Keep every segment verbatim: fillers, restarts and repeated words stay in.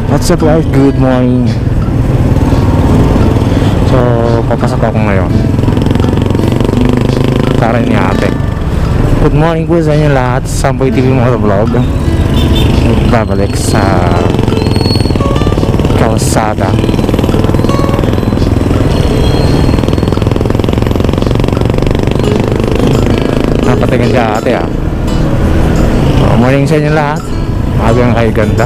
What's up guys? Good morning. So, papasok ako ngayon para ni ate. Good morning po sa inyo lahat. Samboy T V Motovlog. Babalik sa kalsada. Napatigan ka ate ah. Good morning sa inyo lahat. Magang kayo ganda.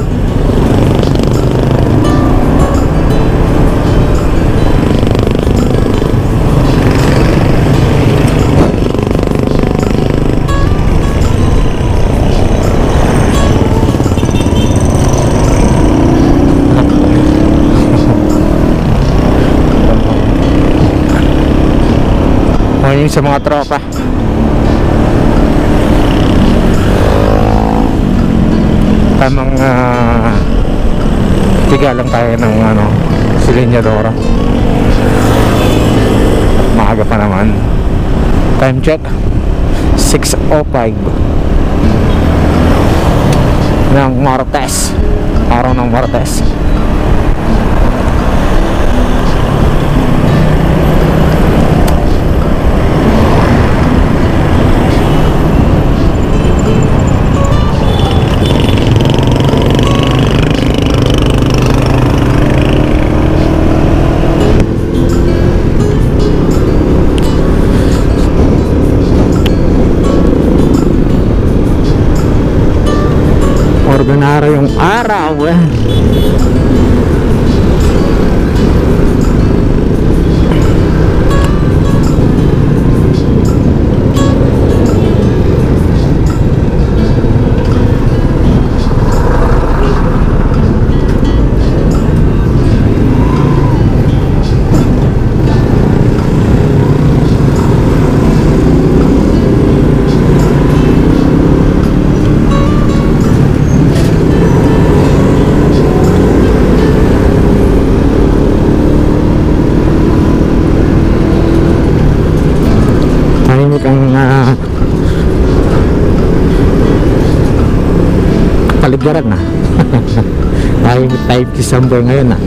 Morning sa mga tropa. Tamang uh, tiga lang tayo ng ano, Silinyadora. Maaga pa naman. Time check six oh five ng Martes. Araw ng Martes. Organara yung araw eh. Ang uh, paligaran na. Ay, type December ngayon na.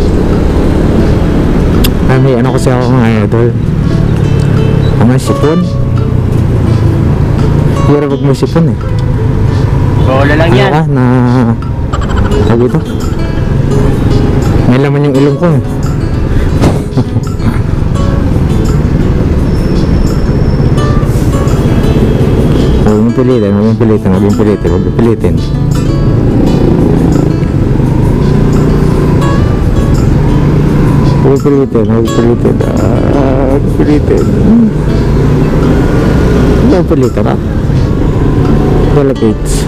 Ay, may ano kasi ako mga idol. Mga sipon. Hira pag may sipon eh. Bola lang ano yan. Ka, na sabi ito, may laman yung ilong ko eh. Huwag pilitin, huwag pilitin, huwag pilitin, huwag pilitin. Huwag pilitin, huwag pilitin, ah, huwag pilitin. Huwag pilitin ha. Delegates.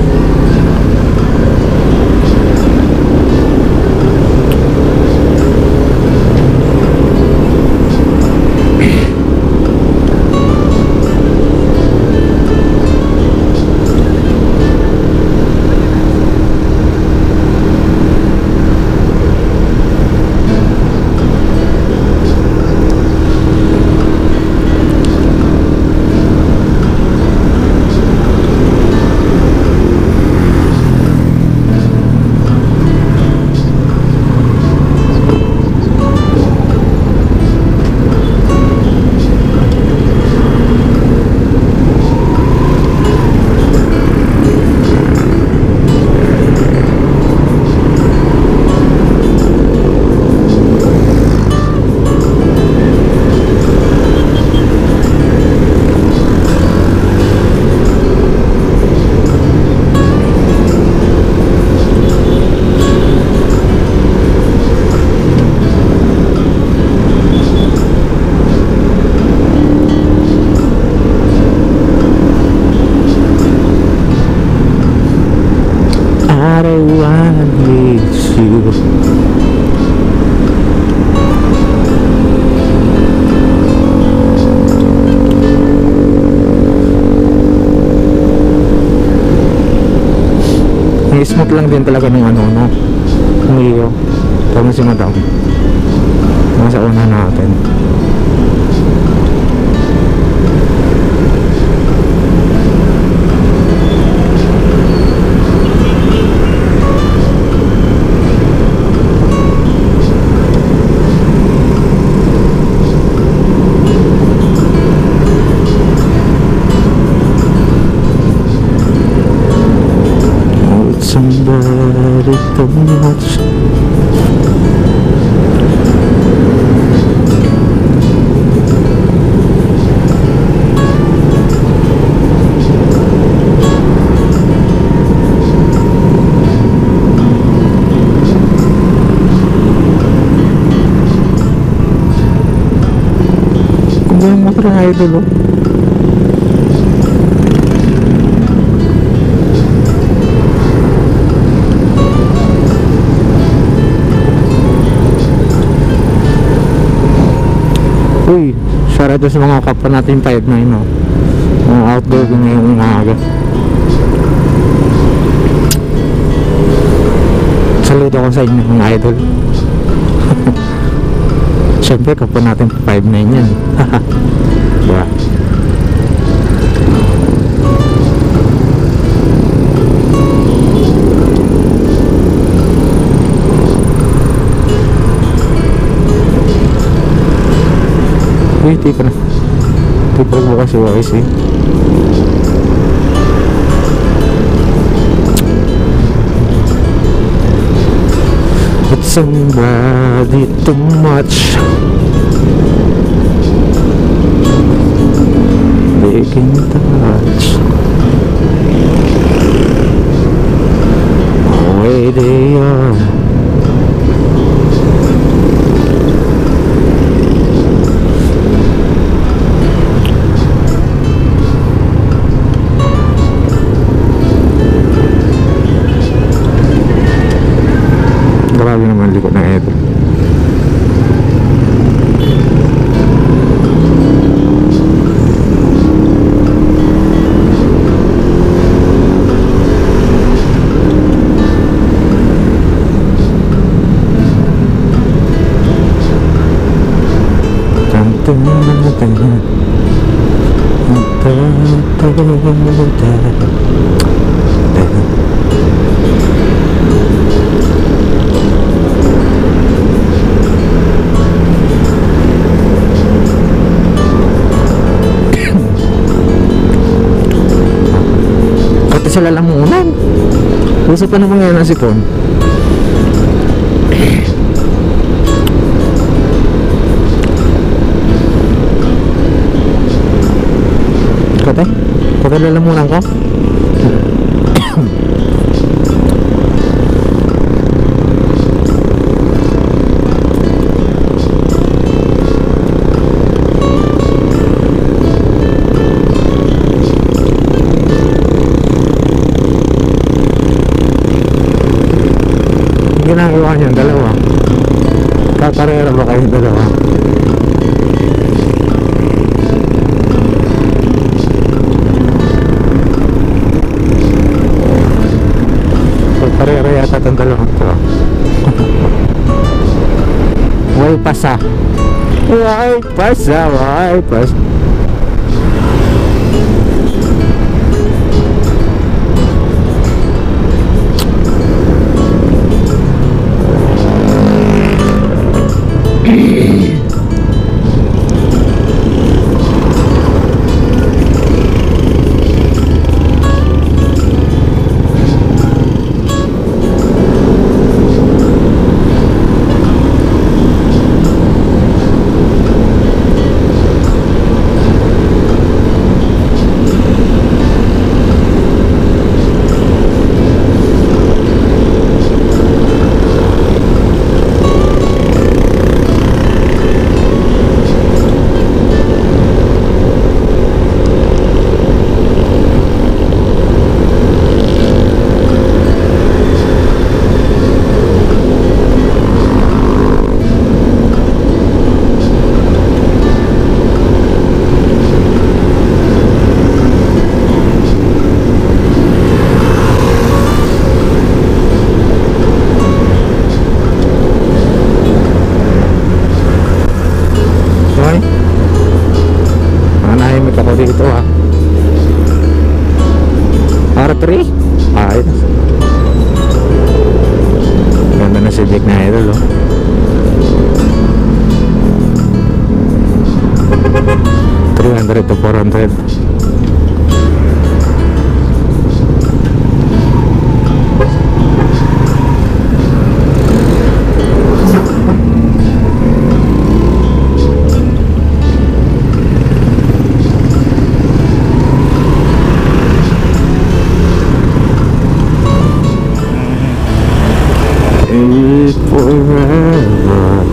Smooth lang din talaga ng ano no Mio. Tama si madam. Nasa una natin. somebody too much. Kung ba yung motor ng idol, oh. Uy, sarado sa mga kapwa natin five nine, no? Mga outdoor ko ngayong umaga. Saludo ako sa inyo mga idol. Siyempre kapwa natin five nine yan. Diba? Uy, di pa na. Di pa bukas si Wais, eh. But somebody too much. They can touch. Away they are. Grabe naman likod ng ito. Pati sa lalamunan. Uso pa naman ngayon ang sipon. Kate? Kate lalamunan ko? Ginagawa niyan, dalawa. Kakarera ba kayong dalawa? Kakarera yata itong dalawang to. Way pasa. Way pasa, way pasa. Dito ah R three ayos, ganda na si Jake na idol, oh. three hundred to four hundred. it forever.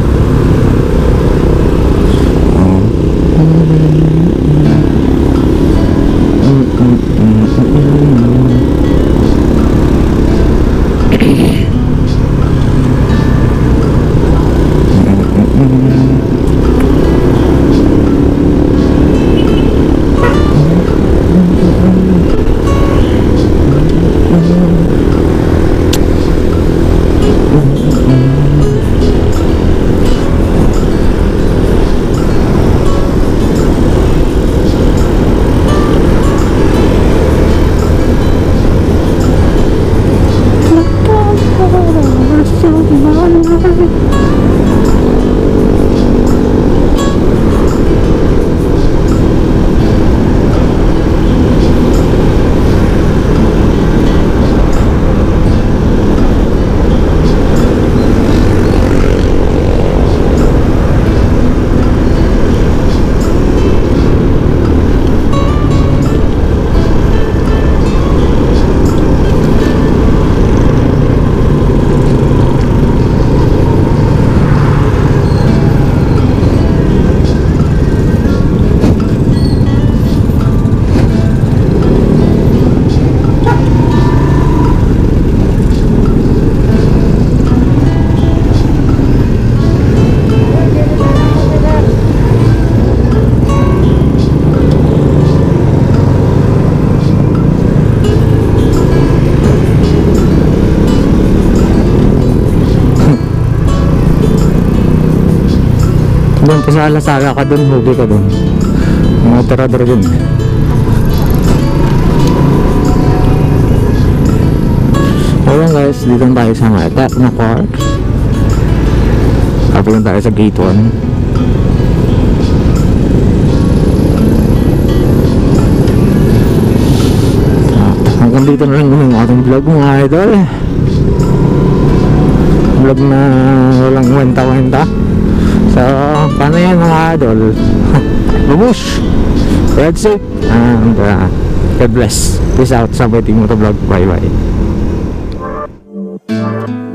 Doon pa sa Alasaga ka doon, huli ka doon. Mga tirador dun. Ayan guys, dito na tayo sa mga Techno Park. Tapos lang tayo sa gate one. Ah, hanggang dito na lang yung ating vlog mga idol. Vlog na walang wenta-wenta. So, paano yan mga idol? Babush! Ride safe and uh, God bless. Peace out sa Betty Motovlog. Bye bye.